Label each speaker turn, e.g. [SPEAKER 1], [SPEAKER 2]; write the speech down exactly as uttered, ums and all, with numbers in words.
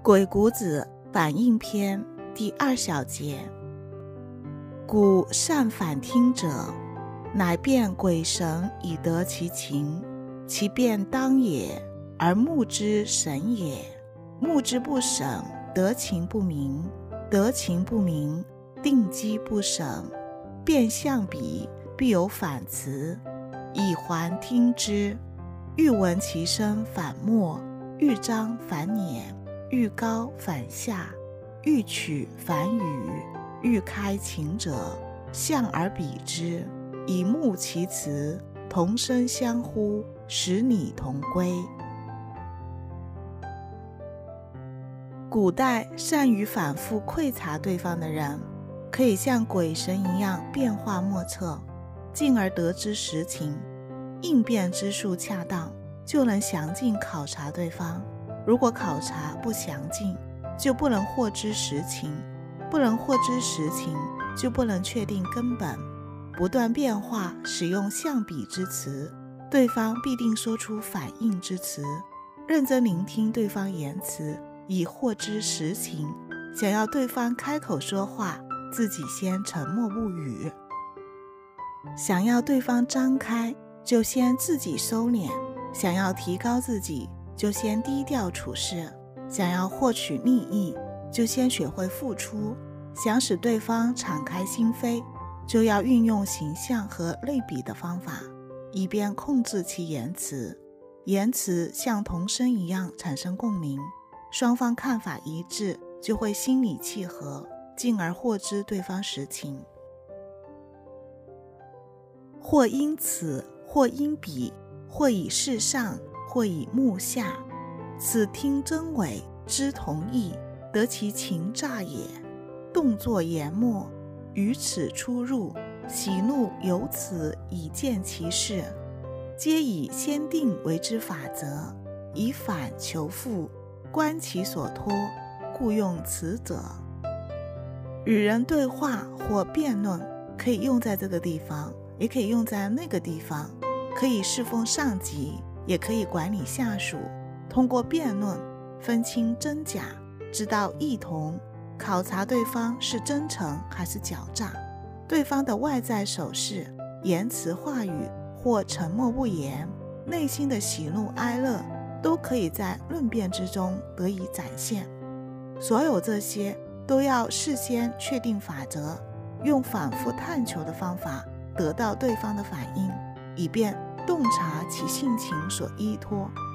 [SPEAKER 1] 鬼谷子反应篇第二小节。古善反听者，乃辨鬼神以得其情，其辨当也，而目之神也。目之不审，得情不明；得情不明，定机不审。辨象比，必有反辞，以还听之。欲闻其声反默，欲张反辇，欲高反下，欲取反语，欲开情者，象而比之，以目其辞，同声相呼，使拟同归。古代善于反复窥察对方的人，可以像鬼神一样变化莫测，进而得知实情。应变之术恰当，就能详尽考察对方。如果考察不详尽，就不能获知实情，不能获知实情，就不能确定根本。不断变化，使用象比之词，对方必定说出反应之词。认真聆听对方言辞，以获知实情。想要对方开口说话，自己先沉默不语。想要对方张开，就先自己收敛。想要提高自己，就先低调处事。想要获取利益，就先学会付出。想使对方敞开心扉，就要运用形象和类比的方法，以便控制其言辞。言辞像童声一样产生共鸣，双方看法一致，就会心理契合，进而获知对方实情。或因此，或因彼，或以事上，或以目下，此听真伪，知同意，得其情诈也。动作言默，于此出入，喜怒由此以见其事，皆以先定为之法则，以反求复，观其所托，故用此者。与人对话或辩论，可以用在这个地方，也可以用在那个地方，可以侍奉上级，也可以管理下属。通过辩论分清真假，知道异同，考察对方是真诚还是狡诈。对方的外在手势、言辞话语或沉默不言，内心的喜怒哀乐，都可以在论辩之中得以展现。所有这些都要事先确定法则，用反复探求的方法得到对方的反应，以便洞察其性情所依托，